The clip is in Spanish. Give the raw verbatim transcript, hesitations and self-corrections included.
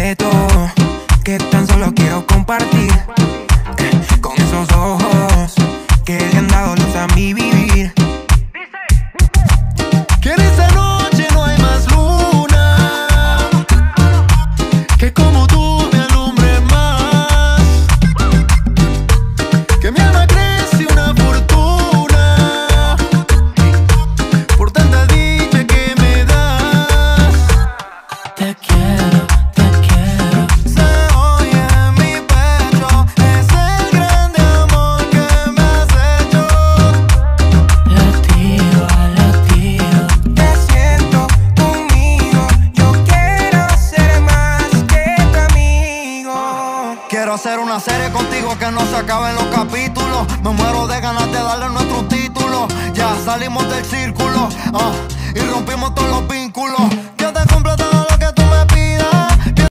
secreto que tan solo quiero compartir, eh, con esos ojos que le han dado luz a mi vivir. Que en esta noche no hay más luna que como tú me alumbre más. Que mi alma crece una fortuna por tanta dicha que me das. Te quiero, te quiero. Se oye en mi pecho, es el grande amor que me has hecho. Latido a latido. Te siento conmigo, yo quiero ser más que tu amigo. Quiero hacer una serie contigo que no se acaben los capítulos. Me muero de ganas de darle nuestro título. Ya salimos del círculo, ah, y rompimos todos los vínculos. Yo te compro todo lo que tú me